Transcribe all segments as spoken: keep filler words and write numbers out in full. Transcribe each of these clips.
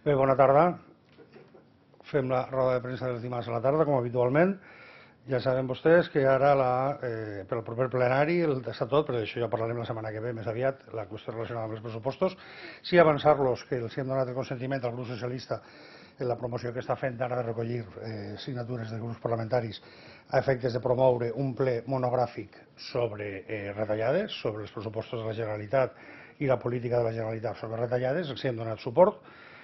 Bé, bona tarda. Fem la roda de premsa dels dimarts a la tarda, com habitualment. Ja saben vostès que ara, la, eh, per al proper plenari, està tot, però d'això ja parlarem la setmana que ve, més aviat, la qüestió relacionada amb els pressupostos. Sí avançar-los que els hem donat el consentiment al grup socialista en la promoció que està fent ara de recollir eh, signatures de grups parlamentaris a efectes de promoure un ple monogràfic sobre eh, retallades, sobre els pressupostos de la Generalitat i la política de la Generalitat sobre retallades. Els hem donat suport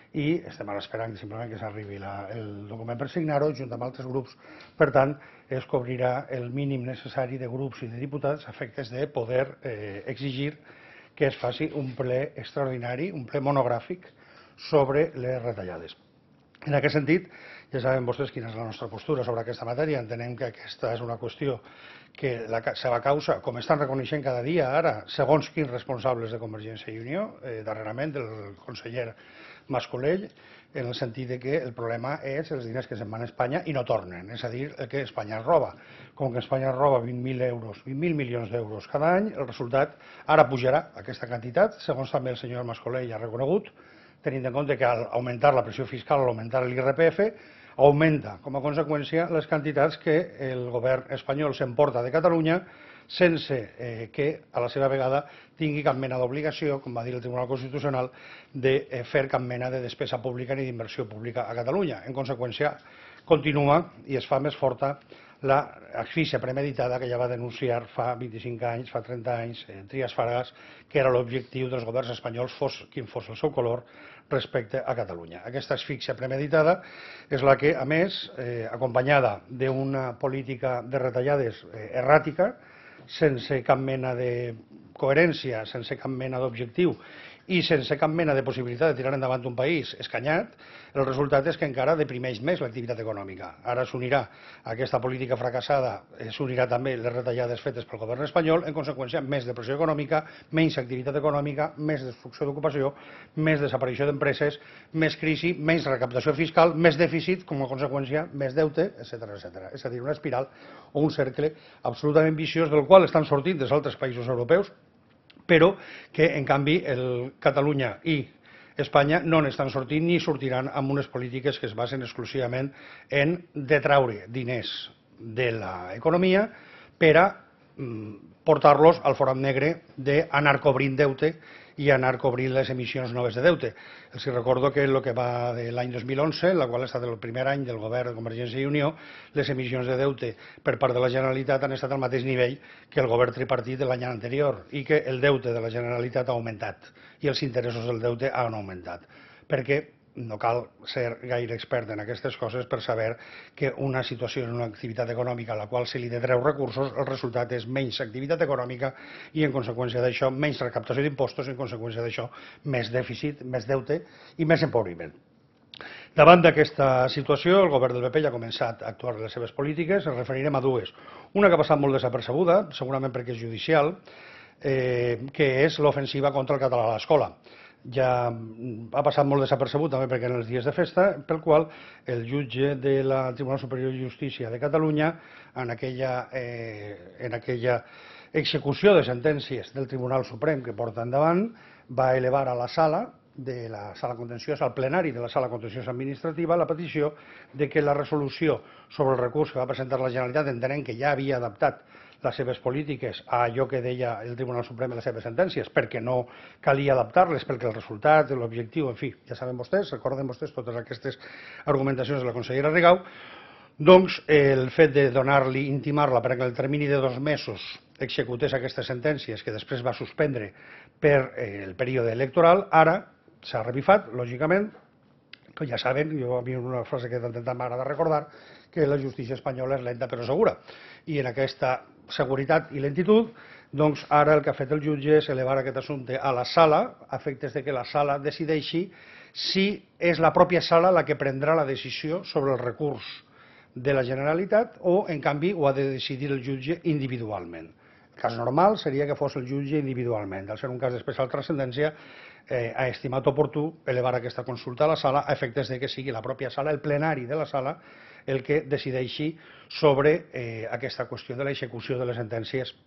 i estem ara esperant simplement que s'arribi el document per signar-ho junt amb altres grups. Per tant, es cobrirà el mínim necessari de grups i de diputats a efectes de poder eh, exigir que es faci un ple extraordinari, un ple monogràfic sobre les retallades. En aquest sentit, ja saben vostès quina és la nostra postura sobre aquesta matèria. Entenem que aquesta és una qüestió que la seva causa, com estan reconeixent cada dia ara, segons quins responsables de Convergència i Unió, eh, darrerament el conseller Mas-Colell, en el sentit de que el problema és els diners que se'n van a Espanya i no tornen, és a dir, el que Espanya es roba. Com que Espanya es roba vint mil euros, vint mil milions d'euros cada any, el resultat ara pujarà aquesta quantitat, segons també el senyor Mas-Colell ha reconegut, tenint en compte que al augmentar la pressió fiscal, al augmentar l'I R P F, augmenta com a conseqüència les quantitats que el govern espanyol s'emporta de Catalunya sense eh, que a la seva vegada tingui cap mena d'obligació, com va dir el Tribunal Constitucional, de eh, fer cap mena de despesa pública ni d'inversió pública a Catalunya. En conseqüència, continua i es fa més forta l'asfíxia premeditada que ja va denunciar fa vint-i-cinc anys, fa trenta anys, eh, Trias Fargas, que era l'objectiu dels governs espanyols, fos quin fos el seu color, respecte a Catalunya. Aquesta asfíxia premeditada és la que, a més, eh, acompanyada d'una política de retallades eh, erràtica, sense cap mena de coherència, sense cap mena d'objectiu i sense cap mena de possibilitat de tirar endavant un país escanyat, el resultat és que encara deprimeix més l'activitat econòmica. Ara s'unirà a aquesta política fracassada, s'unirà també les retallades fetes pel govern espanyol, en conseqüència, més depressió econòmica, menys activitat econòmica, més destrucció d'ocupació, més desaparició d'empreses, més crisi, menys recaptació fiscal, més dèficit, com a conseqüència, més deute, etcètera, etcètera. És a dir, una espiral o un cercle absolutament viciós del qual estan sortint dels altres països europeus, però que, en canvi, el Catalunya i Espanya no n'estan sortint ni sortiran amb unes polítiques que es basen exclusivament en detraure diners de l'economia per a portar-los al forat negre d'anar cobrint deute i anar cobrint les emissions noves de deute. Els recordo que el que va de l'any dos mil onze, la qual ha estat el primer any del govern de Convergència i Unió, les emissions de deute per part de la Generalitat han estat al mateix nivell que el govern tripartit de l'any anterior i que el deute de la Generalitat ha augmentat i els interessos del deute han augmentat. Perquè no cal ser gaire expert en aquestes coses per saber que una situació en una activitat econòmica a la qual se li detreu recursos, el resultat és menys activitat econòmica i, en conseqüència d'això, menys recaptació d'impostos, i, en conseqüència d'això, més dèficit, més deute i més empobriment. Davant d'aquesta situació, el govern del P P ja ha començat a actuar les seves polítiques. Ens referirem a dues. Una que ha passat molt desapercebuda, segurament perquè és judicial, eh, que és l'ofensiva contra el català a l'escola. Ja ha passat molt desapercebut també perquè en els dies de festa, pel qual el jutge del Tribunal Superior de Justícia de Catalunya, en aquella, eh, en aquella execució de sentències del Tribunal Suprem que porta endavant, va elevar a la sala de la sala contenciosa, al plenari de la sala contenciosa administrativa, la petició de que la resolució sobre el recurs que va presentar la Generalitat, entenent que ja havia adaptat les seves polítiques a allò que deia el Tribunal Suprem en les seves sentències, perquè no calia adaptar-les, perquè el resultat, l'objectiu, en fi, ja saben vostès, recorden vostès totes aquestes argumentacions de la consellera Rigau, doncs el fet de donar-li, intimar-la perquè en el termini de dos mesos executés aquestes sentències que després va suspendre per el període electoral, ara s'ha revifat, lògicament, que ja saben, jo a mi una frase que tant tant m'agrada recordar, que la justícia espanyola és lenta però segura. I en aquesta seguretat i lentitud, doncs ara el que ha fet el jutge és elevar aquest assumpte a la sala, a efectes de que la sala decideixi si és la pròpia sala la que prendrà la decisió sobre el recurs de la Generalitat o, en canvi, ho ha de decidir el jutge individualment. El cas normal seria que fos el jutge individualment. Al ser un cas d'especial transcendència, eh, ha estimat oportú elevar aquesta consulta a la sala a efectes de que sigui la pròpia sala, el plenari de la sala, el que decideixi sobre eh, aquesta qüestió de l'execució de les sentències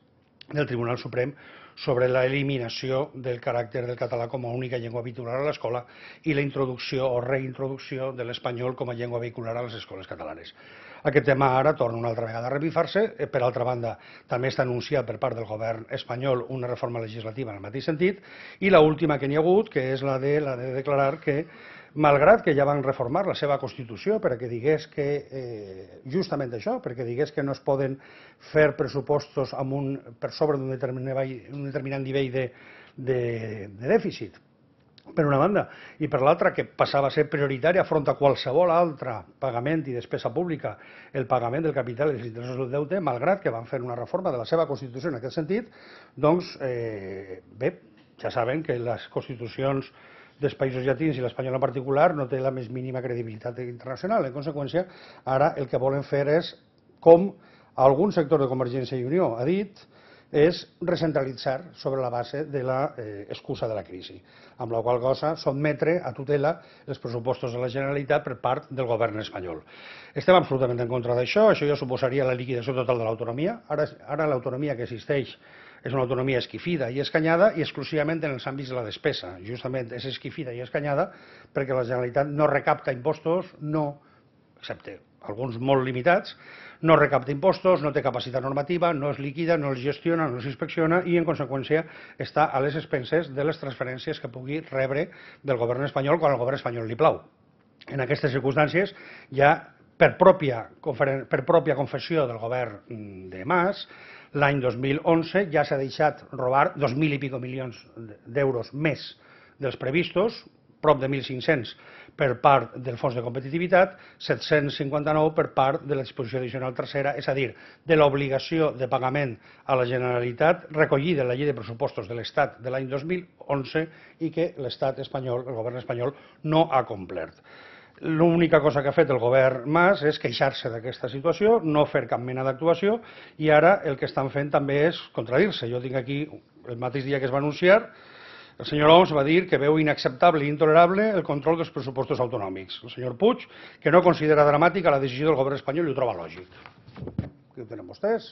del Tribunal Suprem sobre l'eliminació del caràcter del català com a única llengua vehicular a l'escola i la introducció o reintroducció de l'espanyol com a llengua vehicular a les escoles catalanes. Aquest tema ara torna una altra vegada a revifar-se. Per altra banda, també està anunciat per part del govern espanyol una reforma legislativa en el mateix sentit, i l'última que n'hi ha hagut, que és la de, la de declarar que, malgrat que ja van reformar la seva Constitució perquè digués que, eh, justament això, perquè digués que no es poden fer pressupostos amb un, per sobre d'un determinat, un determinat nivell de, de, de dèficit, per una banda, i per l'altra que passava a ser prioritària front a qualsevol altre pagament i despesa pública el pagament del capital i dels interessos del deute, malgrat que van fer una reforma de la seva Constitució en aquest sentit, doncs, eh, bé, ja saben que les constitucions dels països llatins i l'espanyol en particular no té la més mínima credibilitat internacional. En conseqüència, ara el que volen fer és, com algun sector de Convergència i Unió ha dit, és recentralitzar sobre la base de l'excusa de la crisi, amb la qual cosa sotmetre a tutela els pressupostos de la Generalitat per part del govern espanyol. Estem absolutament en contra d'això, això ja suposaria la liquidació total de l'autonomia. Ara, ara l'autonomia que existeix és una autonomia esquifida i escanyada i exclusivament en els àmbits de la despesa. Justament és esquifida i escanyada perquè la Generalitat no recapta impostos, no, excepte alguns molt limitats, no recapta impostos, no té capacitat normativa, no es liquida, no els gestiona, no s'inspecciona i, en conseqüència, està a les expenses de les transferències que pugui rebre del govern espanyol quan al govern espanyol li plau. En aquestes circumstàncies, ja per pròpia, per pròpia confessió del govern de Mas, l'any dos mil onze ja s'ha deixat robar dos mil i pico milions d'euros més dels previstos, prop de mil cinc-cents per part del Fons de Competitivitat, set-cents cinquanta-nou per part de la disposició addicional tercera, és a dir, de l'obligació de pagament a la Generalitat recollida en la llei de pressupostos de l'Estat de l'any dos mil onze i que l'Estat espanyol, el govern espanyol, no ha complert. L'única cosa que ha fet el govern Mas és queixar-se d'aquesta situació, no fer cap mena d'actuació, i ara el que estan fent també és contradir-se. Jo tinc aquí, el mateix dia que es va anunciar, el senyor Homs va dir que veu inacceptable i intolerable el control dels pressupostos autonòmics. El senyor Puig, que no considera dramàtica la decisió del govern espanyol i ho troba lògic. Aquí ho tenen vostès,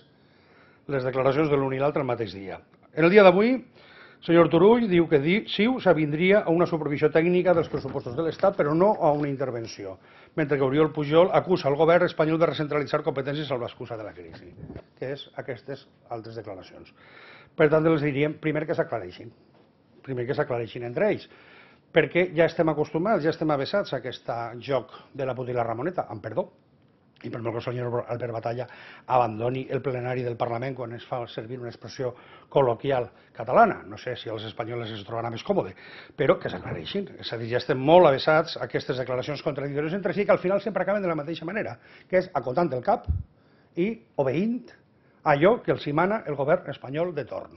les declaracions de l'un i l'altre el mateix dia. En el dia d'avui, el senyor Turull diu que CiU s'avindria a una supervisió tècnica dels pressupostos de l'Estat, però no a una intervenció, mentre que Oriol Pujol acusa el govern espanyol de recentralitzar competències amb l'excusa de la crisi, que és aquestes altres declaracions. Per tant, els diríem, primer, que s'aclareixin. primer que s'aclareixin entre ells, perquè ja estem acostumats, ja estem avesats a aquest joc de la puta i la ramoneta, amb perdó, i per molt que el senyor Albert Batalla abandoni el plenari del Parlament quan es fa servir una expressió col·loquial catalana. No sé si els espanyols es trobarà més còmode, però que s'aclareixin. És a dir, ja estem molt avesats a aquestes declaracions contradictòries entre si que al final sempre acaben de la mateixa manera, que és acotant el cap i obeint allò que els mana el govern espanyol de torn.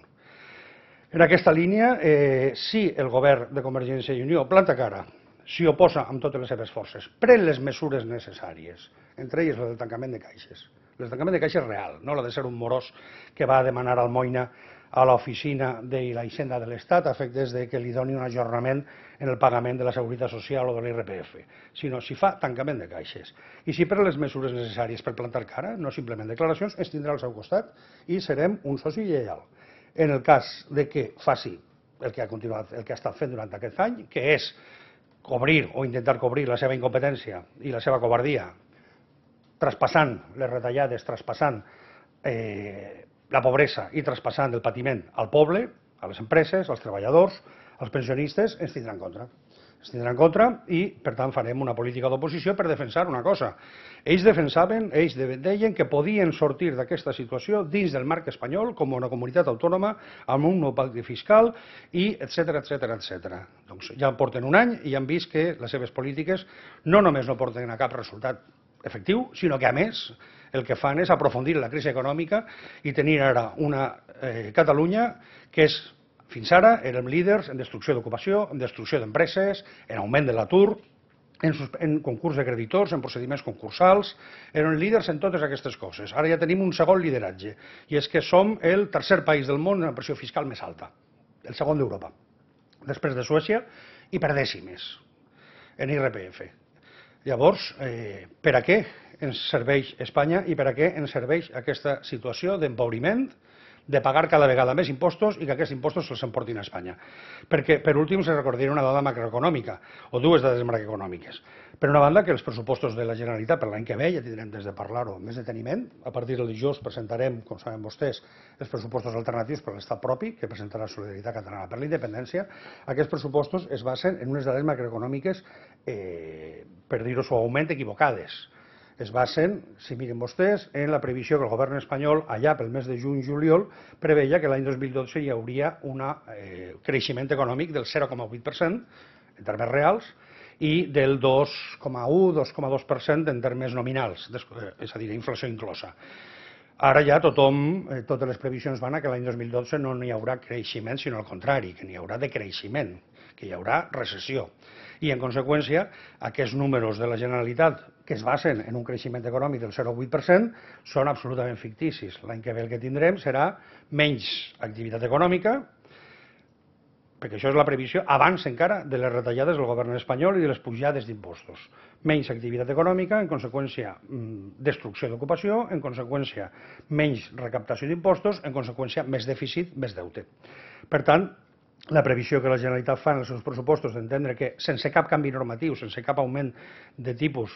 En aquesta línia, eh, si el govern de Convergència i Unió planta cara, s'hi oposa amb totes les seves forces, pren les mesures necessàries, entre elles la del tancament de caixes. El tancament de caixes real, no la de ser un morós que va a demanar almoina a l'oficina de la Hisenda de l'Estat a efectes de que li doni un ajornament en el pagament de la Seguretat Social o de l'I R P F, sinó si fa tancament de caixes. I si pren les mesures necessàries per plantar cara, no simplement declaracions, ens tindrà al seu costat i serem un soci lleial. En el cas de que faci el que ha continuat, el que ha estat fent durant aquest any, que és cobrir o intentar cobrir la seva incompetència i la seva covardia, traspassant les retallades, traspassant eh, la pobresa i traspassant el patiment al poble, a les empreses, als treballadors, als pensionistes, ens tindrà en contra. Ens tindrà en contra i, per tant, farem una política d'oposició per defensar una cosa. Ells defensaven, ells deien que podien sortir d'aquesta situació dins del marc espanyol com una comunitat autònoma amb un nou pacte fiscal i etcètera, etcètera, etcètera. Doncs ja porten un any i han vist que les seves polítiques no només no porten a cap resultat efectiu, sinó que, a més, el que fan és aprofundir la crisi econòmica i tenir ara una eh, Catalunya que és, fins ara, érem líders en destrucció d'ocupació, en destrucció d'empreses, en augment de l'atur, en, en concurs de creditors, en procediments concursals, eren líders en totes aquestes coses. Ara ja tenim un segon lideratge, i és que som el tercer país del món amb la pressió fiscal més alta, el segon d'Europa, després de Suècia, i per dècimes en I R P F. Llavors, eh, per a què ens serveix Espanya i per a què ens serveix aquesta situació d'empobriment de pagar cada vegada més impostos i que aquests impostos se'ls emportin a Espanya. Perquè, per últim, se recordaria una dada macroeconòmica, o dues dades macroeconòmiques. Per una banda, que els pressupostos de la Generalitat per l'any que ve, ja tindrem temps de parlar-ho amb més deteniment, a partir del dijous presentarem, com saben vostès, els pressupostos alternatius per a l'estat propi, que presentarà Solidaritat Catalana per la Independència. Aquests pressupostos es basen en unes dades macroeconòmiques, eh, per dir-ho suaument, equivocades. Es basen, si miren vostès, en la previsió que el govern espanyol, allà pel mes de juny-juliol, preveia que l'any dos mil dotze hi hauria un eh, creixement econòmic del zero coma vuit per cent en termes reals i del dos coma u dos coma dos per cent en termes nominals, és a dir, inflació inclosa. Ara ja tothom, eh, totes les previsions van a que l'any dos mil dotze no hi haurà creixement, sinó al contrari, que n'hi haurà decreixement, que hi haurà recessió. I, en conseqüència, aquests números de la Generalitat, que es basen en un creixement econòmic del zero coma vuit per cent, són absolutament ficticis. L'any que ve el que tindrem serà menys activitat econòmica, perquè això és la previsió abans encara de les retallades del govern espanyol i de les pujades d'impostos. Menys activitat econòmica, en conseqüència, destrucció d'ocupació, en conseqüència, menys recaptació d'impostos, en conseqüència, més dèficit, més deute. Per tant, la previsió que la Generalitat fa en els seus pressupostos d'entendre que sense cap canvi normatiu, sense cap augment de tipus,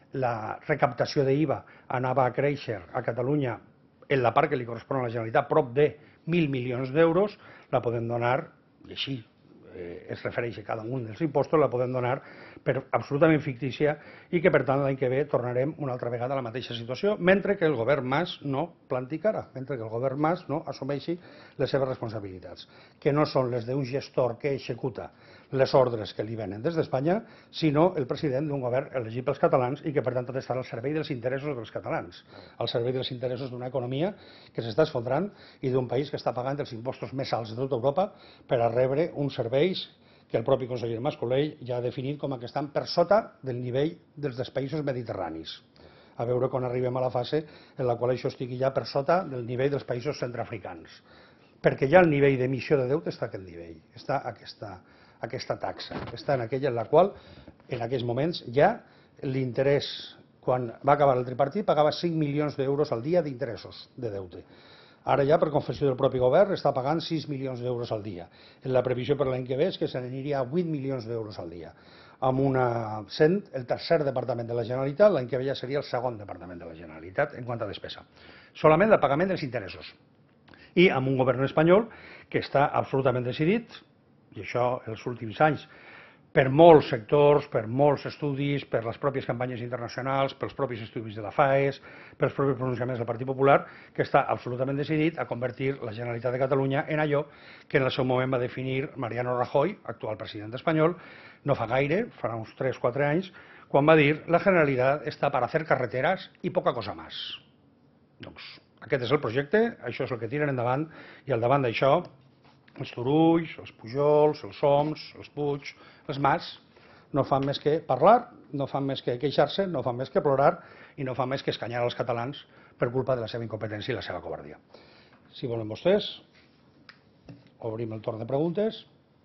la recaptació d'I V A anava a créixer a Catalunya en la part que li correspon a la Generalitat prop de mil milions d'euros, la podem donar, i així eh, es refereix a cada un dels impostos, la podem donar per absolutament fictícia i que, per tant, l'any que ve tornarem una altra vegada a la mateixa situació, mentre que el govern Mas no planti cara, mentre que el govern Mas no assumeixi les seves responsabilitats, que no són les d'un gestor que executa les ordres que li venen des d'Espanya, sinó el president d'un govern elegit pels catalans i que, per tant, ha d'estar al servei dels interessos dels catalans, al servei dels interessos d'una economia que s'està esfondrant i d'un país que està pagant els impostos més alts de tota Europa per a rebre uns serveis que el propi conseller Mas-Colell ja ha definit com a que estan per sota del nivell dels dels països mediterranis. A veure quan arribem a la fase en la qual això estigui ja per sota del nivell dels països centreafricans. Perquè ja el nivell d'emissió de deute està a aquest nivell, està a aquesta, aquesta taxa, està en aquella en la qual en aquells moments ja l'interès, quan va acabar el tripartit, pagava cinc milions d'euros al dia d'interessos de deute. Ara ja, per confessió del propi govern, està pagant sis milions d'euros al dia. La previsió per l'any que ve és que se n'aniria a vuit milions d'euros al dia. Amb una, sent el tercer departament de la Generalitat, l'any que ve ja seria el segon departament de la Generalitat en quant a despesa. Solament el pagament dels interessos. I amb un govern espanyol que està absolutament decidit, i això els últims anys, per molts sectors, per molts estudis, per les pròpies campanyes internacionals, pels propis estudis de la FAES, pels propis pronunciaments del Partit Popular, que està absolutament decidit a convertir la Generalitat de Catalunya en allò que en el seu moment va definir Mariano Rajoy, actual president espanyol, no fa gaire, farà uns tres o quatre anys, quan va dir la Generalitat està per a fer carreteres i poca cosa més. Doncs aquest és el projecte, això és el que tiren endavant, i al davant d'això els Turulls, els Pujols, els Homs, els Puig, els Mas, no fan més que parlar, no fan més que queixar-se, no fan més que plorar i no fan més que escanyar als catalans per culpa de la seva incompetència i la seva covardia. Si volen vostès, obrim el torn de preguntes.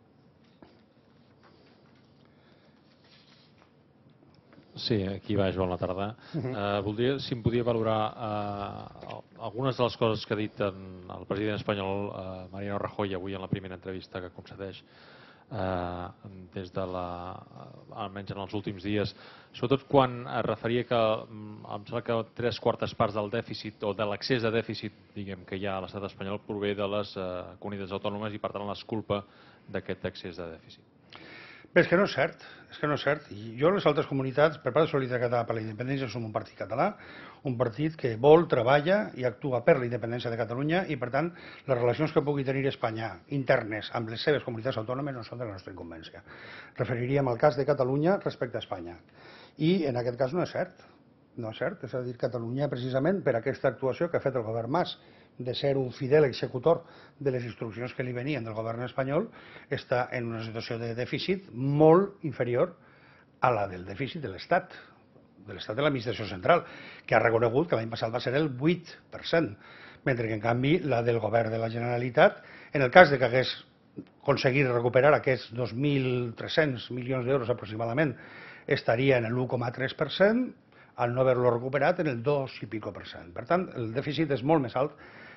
Sí, aquí va, Joan, la tarda. Uh, voldria, si em podia valorar uh, algunes de les coses que ha dit en el president espanyol uh, Mariano Rajoy avui en la primera entrevista que concedeix uh, des de la, uh, almenys en els últims dies, sobretot quan es referia que um, em sembla que tres quartes parts del dèficit o de l'excés de dèficit, diguem, que hi ha a l'estat espanyol prové de les uh, comunitats autònomes i per tant les culpa d'aquest excés de dèficit. Bé, és que no és cert, és que no és cert. I jo les altres comunitats, per part de Solidaritat Catalana per la Independència, som un partit català, un partit que vol, treballa i actua per la independència de Catalunya i, per tant, les relacions que pugui tenir Espanya internes amb les seves comunitats autònomes no són de la nostra incumbència. Referiríem al cas de Catalunya respecte a Espanya. I en aquest cas no és cert. No és cert, és a dir, Catalunya, precisament per aquesta actuació que ha fet el govern Mas, de ser un fidel executor de les instruccions que li venien del govern espanyol, està en una situació de dèficit molt inferior a la del dèficit de l'Estat, de l'Estat de l'administració central, que ha reconegut que l'any passat va ser el vuit per cent, mentre que, en canvi, la del govern de la Generalitat, en el cas de que hagués aconseguit recuperar aquests dos mil tres-cents milions d'euros aproximadament, estaria en l'u coma tres per cent, al no haver-lo recuperat en el dos i pico per cent. Per tant, el dèficit és molt més alt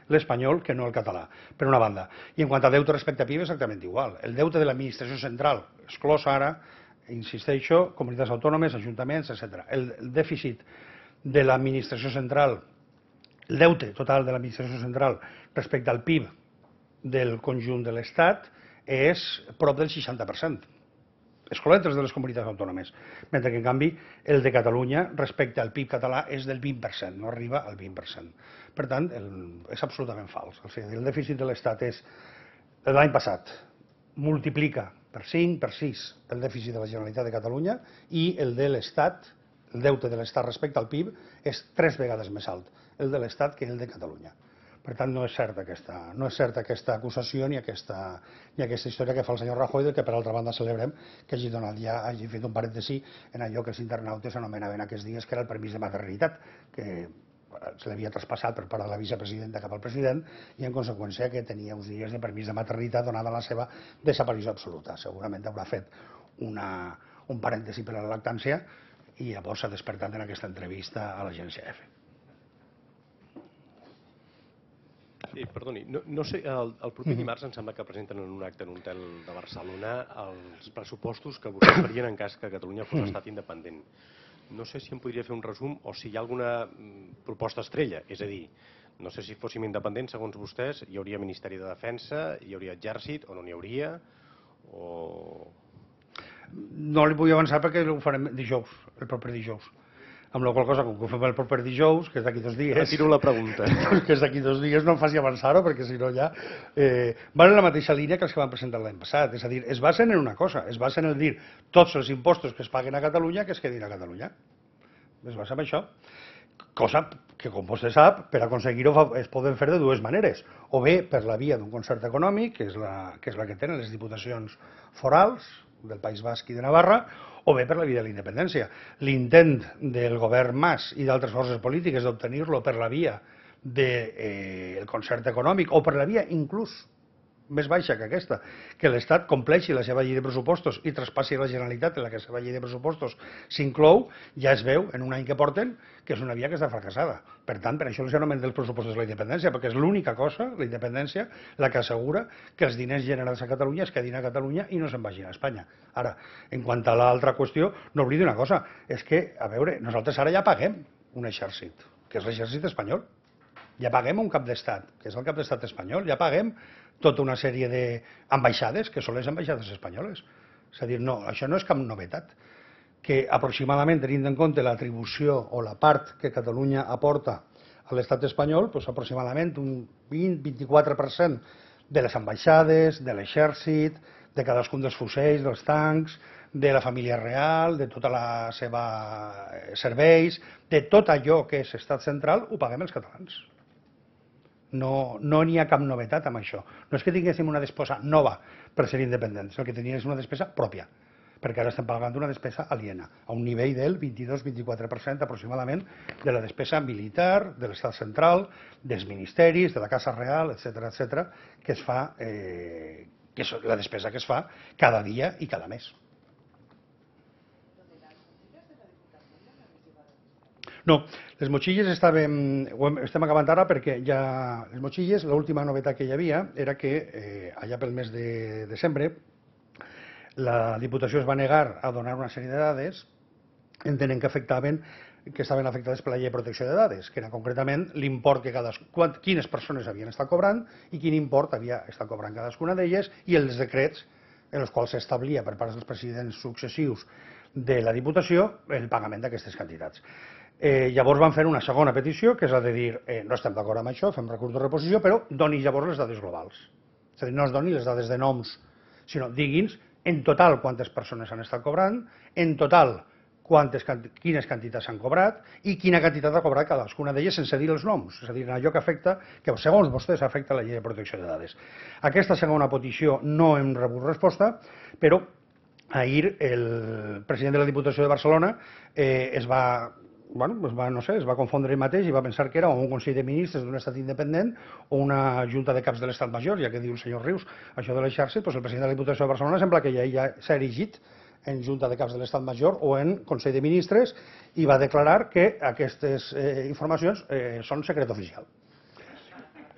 l'espanyol que no el català, per una banda. I en quant a deute respecte a P I B, exactament igual. El deute de l'administració central, exclòs ara, insisteixo, comunitats autònomes, ajuntaments, etcètera. El, el dèficit de l'administració central, el deute total de l'administració central respecte al P I B del conjunt de l'Estat és prop del seixanta per cent, excloent els de les comunitats autònomes, mentre que en canvi el de Catalunya respecte al P I B català és del vint per cent, no arriba al vint per cent. Per tant, el, és absolutament fals. O sigui, el dèficit de l'Estat és, l'any passat, multiplica per cinc, per sis el dèficit de la Generalitat de Catalunya i el de l'Estat, el deute de l'Estat respecte al P I B, és tres vegades més alt el de l'Estat que el de Catalunya. Per tant, no és certa aquesta, no és certa aquesta acusació ni aquesta, ni aquesta història que fa el senyor Rajoy, del que per altra banda celebrem que hagi donat ja, hagi fet un parèntesi en allò que els internautes anomenaven aquests dies que era el permís de maternitat, que se l'havia traspassat per part de la vicepresidenta cap al president i en conseqüència que tenia uns dies de permís de maternitat donada la seva desaparició absoluta. Segurament haurà fet una, un parèntesi per a la lactància i llavors s'ha despertat en aquesta entrevista a l'agència EFE. Sí, perdoni, no, no sé, el, el proper dimarts em sembla que presenten en un acte en un hotel de Barcelona els pressupostos que vostès farien en cas que Catalunya fos estat independent. No sé si em podria fer un resum o si hi ha alguna proposta estrella, és a dir, no sé si fóssim independents, segons vostès, hi hauria Ministeri de Defensa, hi hauria Exèrcit o no n'hi hauria, o... No li vull avançar perquè ho farem dijous, el proper dijous. Amb la qual cosa, com que ho fem el proper dijous, que és d'aquí dos dies... Retiro la pregunta. Que és d'aquí dos dies, no em faci avançar-ho, perquè si no ja... Eh, van en la mateixa línia que els que van presentar l'any passat. És a dir, es basen en una cosa, es basen en dir tots els impostos que es paguen a Catalunya que es quedin a Catalunya. Es basa en això. Cosa que, com vostè sap, per aconseguir-ho es poden fer de dues maneres. O bé per la via d'un concert econòmic, que és la que, és la que tenen les diputacions forals del País Basc i de Navarra, o bé per la via de la independència. L'intent del govern Mas i d'altres forces polítiques d'obtenir-lo per la via del eh, concert econòmic o per la via inclús més baixa que aquesta, que l'Estat compleixi la seva llei de pressupostos i traspassi a la Generalitat en la que la seva llei de pressupostos s'inclou, ja es veu en un any que porten que és una via que està fracassada. Per tant, per això els anomenen dels pressupostos de la independència, perquè és l'única cosa, la independència, la que assegura que els diners generats a Catalunya es quedin a Catalunya i no se'n vagin a Espanya. Ara, en quant a l'altra qüestió, no oblidi una cosa, és que, a veure, nosaltres ara ja paguem un exèrcit, que és l'exèrcit espanyol. Ja paguem un cap d'estat, que és el cap d'estat espanyol, ja paguem tota una sèrie d'ambaixades, que són les ambaixades espanyoles. És a dir, no, això no és cap novetat. Que aproximadament, tenint en compte l'atribució o la part que Catalunya aporta a l'estat espanyol, doncs aproximadament un vint a vint-i-quatre per cent de les ambaixades, de l'exèrcit, de cadascun dels fusells, dels tancs, de la família real, de tota la seva serveis, de tot allò que és estat central, ho paguem els catalans. No no n'hi ha cap novetat amb això. No és que tinguéssim una despesa nova per ser independents, el que teníem és una despesa pròpia, perquè ara estem pagant una despesa aliena, a un nivell del vint-i-dos a vint-i-quatre per cent aproximadament de la despesa militar, de l'estat central, dels ministeris, de la Casa Real, etcètera, etcètera, que es fa, eh, que és la despesa que es fa cada dia i cada mes. No, les motxilles estaven, ho estem acabant ara perquè ja les motxilles, l'última novetat que hi havia era que eh, allà pel mes de desembre la Diputació es va negar a donar una sèrie de dades, entenent que afectaven que estaven afectades per la llei de protecció de dades, que era concretament l'import que cadascuna, quines persones havien estat cobrant i quin import havia estat cobrant cadascuna d'elles i els decrets en els quals s'establia per part dels presidents successius de la Diputació el pagament d'aquestes quantitats. Eh, llavors van fer una segona petició, que és la de dir eh, no estem d'acord amb això, fem recurs de reposició, però doni llavors les dades globals. És a dir, no es doni les dades de noms, sinó digui'ns en total quantes persones han estat cobrant, en total quantes, quines quantitats s'han cobrat i quina quantitat ha cobrat cadascuna d'elles sense dir els noms, és a dir, en allò que afecta, que segons vostès afecta la llei de protecció de dades. Aquesta segona petició no hem rebut resposta, però ahir el president de la Diputació de Barcelona eh, es va Bueno, es va, no sé, es va confondre ell mateix i va pensar que era un Consell de Ministres d'un estat independent o una Junta de Caps de l'Estat Major, ja que diu el senyor Rius això de l'exèrcit, doncs el president de la Diputació de Barcelona sembla que ja, ja s'ha erigit en Junta de Caps de l'Estat Major o en Consell de Ministres i va declarar que aquestes eh, informacions eh, són secret oficial.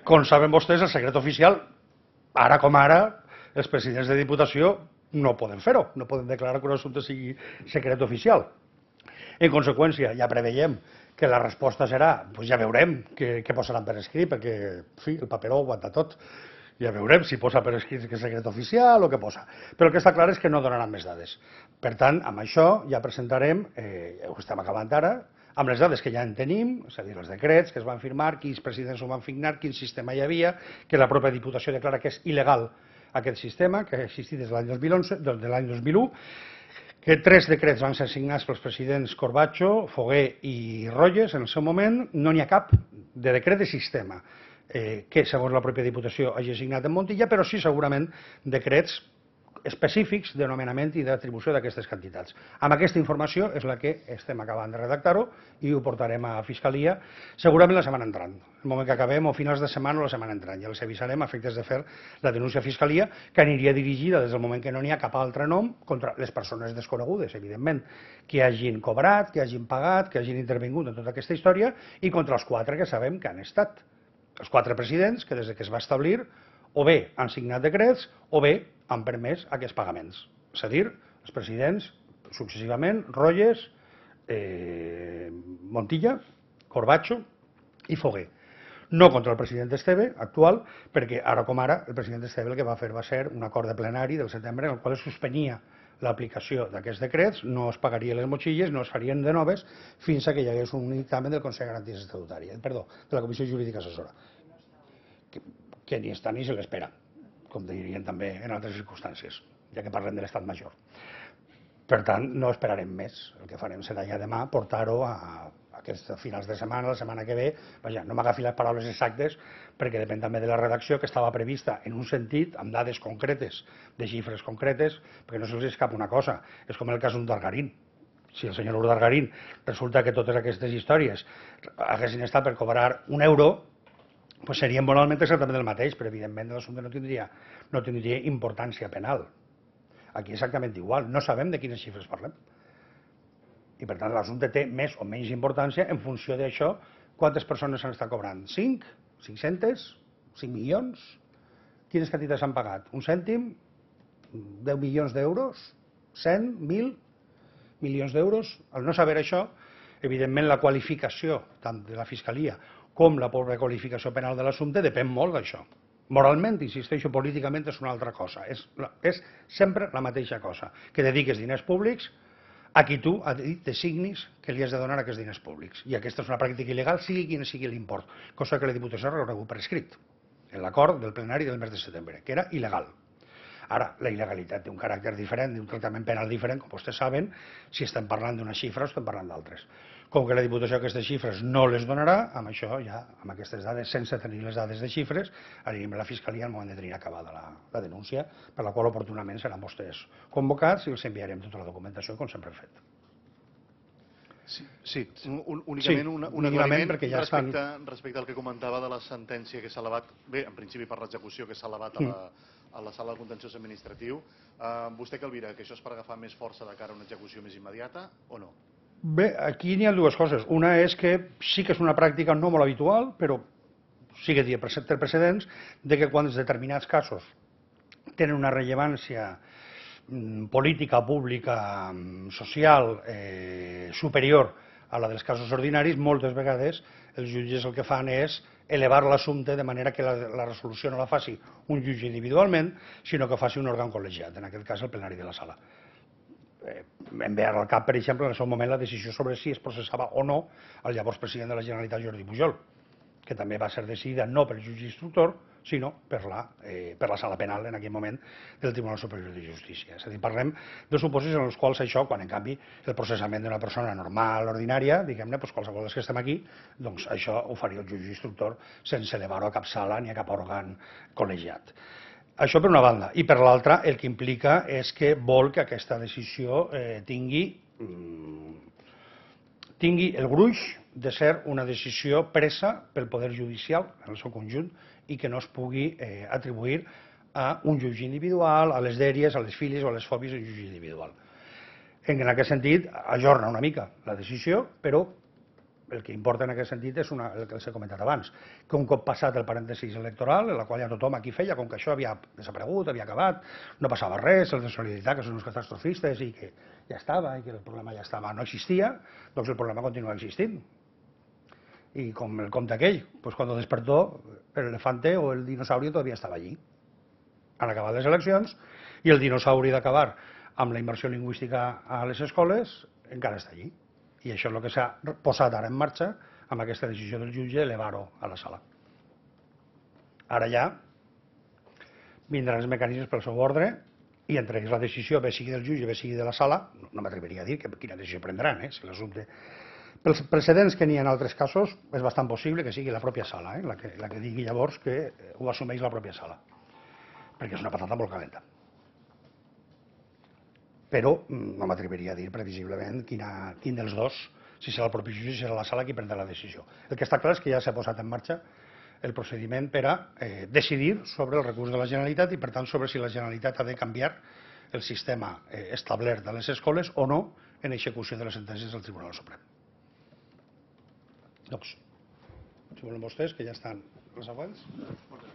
Com saben vostès, el secret oficial, ara com ara, els presidents de Diputació no poden fer-ho, no poden declarar que un assumpte sigui secret oficial. En conseqüència, ja preveiem que la resposta serà, doncs ja veurem què, què posaran per escrit, perquè, en fi, el paperó ho aguanta tot. Ja veurem si posa per escrit que és secret oficial o què posa. Però el que està clar és que no donaran més dades. Per tant, amb això ja presentarem, eh, ho estem acabant ara, amb les dades que ja en tenim, és a dir, els decrets que es van firmar, quins presidents ho van signar, quin sistema hi havia, que la pròpia Diputació declara que és il·legal aquest sistema, que ha existit des de l'any dos mil onze, de l'any dos mil u, que tres decrets van ser signats pels presidents Corbacho, Foguer i Roges en el seu moment. No n'hi ha cap de decret de sistema eh, que, segons la pròpia Diputació, hagi signat en Montilla, però sí segurament decrets específics de nomenament i d'atribució d'aquestes quantitats. Amb aquesta informació és la que estem acabant de redactar-ho i ho portarem a Fiscalia segurament la setmana entrant. El moment que acabem, o finals de setmana o la setmana entrant. Ja els avisarem a efectes de fer la denúncia a Fiscalia, que aniria dirigida des del moment que no n'hi ha cap altre nom contra les persones desconegudes, evidentment, que hagin cobrat, que hagin pagat, que hagin intervingut en tota aquesta història, i contra els quatre que sabem que han estat. Els quatre presidents que des que es va establir o bé han signat decrets o bé han permès aquests pagaments. És a dir, els presidents, successivament, Roges, eh, Montilla, Corbacho i Foguer. No contra el president Esteve, actual, perquè ara com ara el president Esteve el que va fer va ser un acord de plenari del setembre en el qual es suspenia l'aplicació d'aquests decrets, no es pagarien les motxilles, no es farien de noves, fins a que hi hagués un dictamen del Consell de Garanties Estatutàries, perdó, de la Comissió Jurídica Assessora, que, que ni està ni se l'espera, com dirien també en altres circumstàncies, ja que parlem de l'estat major. Per tant, no esperarem més. El que farem serà ja demà portar-ho a, a aquests finals de setmana, la setmana que ve. Vaja, no m'agafi les paraules exactes, perquè depèn també de la redacció, que estava prevista en un sentit, amb dades concretes, de xifres concretes, perquè no se'ls escapa una cosa. És com el cas d'un Dargarín. Si el senyor Dargarín resulta que totes aquestes històries haguessin estat per cobrar un euro, pues serien moralment exactament el mateix, però evidentment l'assumpte no tindria, no tindria importància penal. Aquí exactament igual, no sabem de quines xifres parlem. I per tant l'assumpte té més o menys importància en funció d'això quantes persones s'han estat cobrant. cinc? cinc-centes? cinc milions? Quines quantitats s'han pagat? Un cèntim? deu milions d'euros? cent? mil? Milions d'euros? Al no saber això, evidentment la qualificació tant de la Fiscalia com la pobra qualificació penal de l'assumpte depèn molt d'això. Moralment, insisteixo, políticament és una altra cosa. És, és sempre la mateixa cosa. Que dediques diners públics a qui tu designis que li has de donar aquests diners públics. I aquesta és una pràctica il·legal, sigui quin sigui l'import, cosa que la Diputació ha reconegut per escrit en l'acord del plenari del mes de setembre, que era il·legal. Ara, la il·legalitat té un caràcter diferent, un tractament penal diferent, com vostès saben, si estem parlant d'una xifra o estem parlant d'altres. Com que la Diputació aquestes xifres no les donarà, amb això ja, amb aquestes dades, sense tenir les dades de xifres, anirem a la Fiscalia al moment de tenir acabada la, la denúncia, per la qual oportunament seran vostès convocats i els enviarem tota la documentació com sempre hem fet. Sí, sí. Un, únicament sí, un, un aclariment perquè ja respecte, estan... respecte al que comentava de la sentència que s'ha elevat, bé, en principi per l'execució que s'ha elevat a la, a la sala de contenciós administratiu. Eh, vostè què albira, que això és per agafar més força de cara a una execució més immediata o no? Bé, aquí n'hi ha dues coses. Una és que sí que és una pràctica no molt habitual, però sí que té precedents, de que quan determinats casos tenen una rellevància política, pública, social eh, superior a la dels casos ordinaris, moltes vegades els jutges el que fan és elevar l'assumpte de manera que la, la resolució no la faci un jutge individualment, sinó que faci un òrgan col·legiat, en aquest cas el plenari de la sala. Eh, em ve al cap, per exemple, en el seu moment la decisió sobre si es processava o no el llavors president de la Generalitat, Jordi Pujol, que també va ser decidida no pel jutge instructor, sinó per la, eh, per la sala penal en aquell moment del Tribunal Superior de Justícia. És a dir, parlem de supòsits en els quals això, quan en canvi el processament d'una persona normal, ordinària, diguem-ne, doncs qualsevol dels que estem aquí, doncs això ho faria el jutge instructor sense elevar-ho a cap sala ni a cap òrgan col·legiat. Això per una banda. I per l'altra, el que implica és que vol que aquesta decisió eh, tingui, mm, tingui el gruix de ser una decisió presa pel Poder Judicial en el seu conjunt i que no es pugui eh, atribuir a un jutge individual, a les dèries, a les filles o a les fòbies d'un jutge individual. En aquest sentit, ajorna una mica la decisió, però el que importa en aquest sentit és una, el que els he comentat abans, que un cop passat el parèntesis electoral, en la qual ja tothom aquí feia, com que això havia desaparegut, havia acabat, no passava res, els de Solidaritat, que són uns catastrofistes, i que ja estava, i que el problema ja estava, no existia, doncs el problema continua existint. Y con el conte aquell, pues cuando despertó, el elefante o el dinosaurio todavía estava allí. Han acabat les eleccions i el dinosauri d'acabar amb la immersió lingüística a les escoles encara està allí. I això és el que s'ha posat ara en marxa amb aquesta decisió del jutge d'elevar-ho a la sala. Ara ja vindran els mecanismes pel seu ordre i entre ells la decisió, bé sigui del jutge, bé sigui de la sala, no m'atreviria a dir que quina decisió prendran, eh, si l'assumpte. Pels precedents que n'hi ha en altres casos, és bastant possible que sigui la pròpia sala, eh, la, que, la que digui llavors que ho assumeix la pròpia sala, perquè és una patata molt calenta. Però no m'atreviria a dir previsiblement quina, quin dels dos, si serà el propi jutge, si serà la sala qui prendrà la decisió. El que està clar és que ja s'ha posat en marxa el procediment per a eh, decidir sobre el recurs de la Generalitat i, per tant, sobre si la Generalitat ha de canviar el sistema eh, establert a les escoles o no en execució de les sentències del Tribunal Suprem. Doncs, si volen vostès, que ja estan les següents.